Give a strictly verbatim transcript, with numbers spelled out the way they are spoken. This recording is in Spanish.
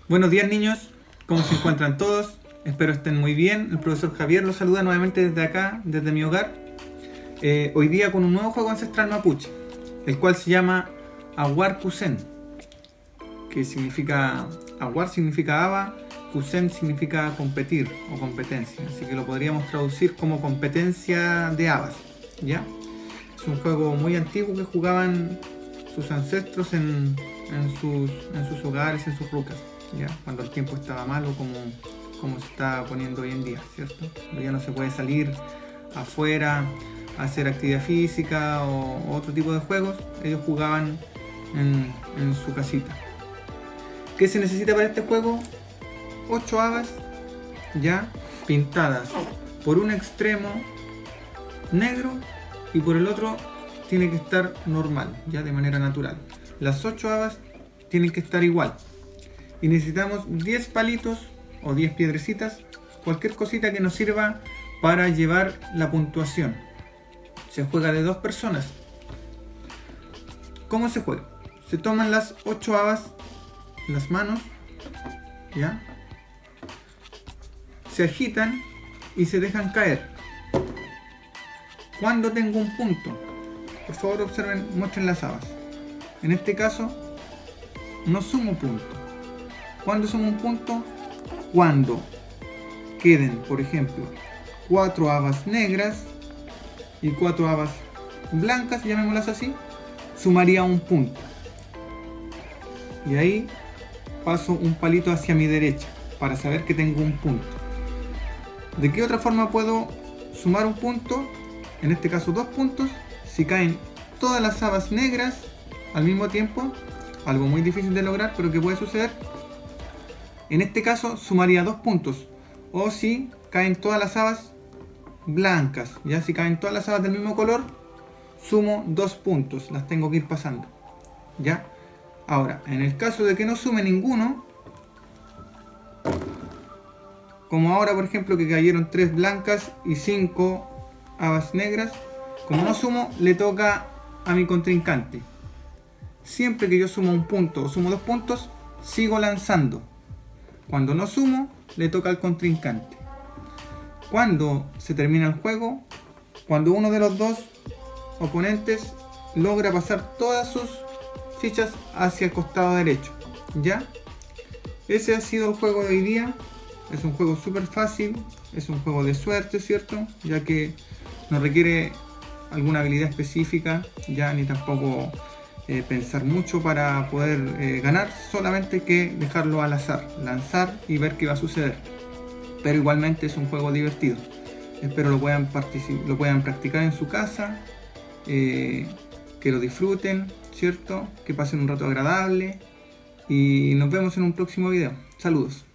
Buenos días, niños, ¿cómo se encuentran todos? Espero estén muy bien. El profesor Javier los saluda nuevamente desde acá, desde mi hogar. Eh, hoy día con un nuevo juego ancestral mapuche, el cual se llama Aguar Kusen, que significa, Aguar significa aba, Kusen significa competir o competencia, así que lo podríamos traducir como competencia de habas, ¿ya? Es un juego muy antiguo que jugaban sus ancestros en, en, sus, en sus hogares, en sus rucas, ¿ya? Cuando el tiempo estaba malo, como, como se está poniendo hoy en día, ¿cierto? Cuando ya no se puede salir afuera a hacer actividad física o, o otro tipo de juegos, ellos jugaban en, en su casita. ¿Qué se necesita para este juego? ocho habas ya pintadas, por un extremo negro y por el otro tiene que estar normal, ya de manera natural. Las ocho habas tienen que estar igual y necesitamos diez palitos o diez piedrecitas, cualquier cosita que nos sirva para llevar la puntuación. Se juega de dos personas. ¿Cómo se juega? Se toman las ocho habas en las manos, ¿ya? Se agitan y se dejan caer. Cuando tengo un punto, por favor observen, muestren las habas. En este caso, no sumo punto. ¿Cuándo sumo un punto? Cuando queden, por ejemplo, cuatro habas negras y cuatro habas blancas, llamémoslas así, sumaría un punto. Y ahí paso un palito hacia mi derecha para saber que tengo un punto. ¿De qué otra forma puedo sumar un punto? En este caso dos puntos, si caen todas las habas negras al mismo tiempo, algo muy difícil de lograr, pero que puede suceder. En este caso sumaría dos puntos, o si caen todas las habas blancas, ya si caen todas las habas del mismo color, sumo dos puntos, las tengo que ir pasando, ¿ya? Ahora, en el caso de que no sume ninguno, como ahora por ejemplo que cayeron tres blancas y cinco habas negras, como no sumo, le toca a mi contrincante. Siempre que yo sumo un punto o sumo dos puntos, sigo lanzando. Cuando no sumo, le toca al contrincante. Cuando se termina el juego, cuando uno de los dos oponentes logra pasar todas sus fichas hacia el costado derecho, ¿ya? Ese ha sido el juego de hoy día. Es un juego súper fácil, es un juego de suerte, ¿cierto? Ya que no requiere alguna habilidad específica, ya ni tampoco eh, pensar mucho para poder eh, ganar, solamente hay que dejarlo al azar, lanzar y ver qué va a suceder. Pero igualmente es un juego divertido. Espero lo puedan, lo puedan practicar en su casa, eh, que lo disfruten, ¿cierto? Que pasen un rato agradable y nos vemos en un próximo video. Saludos.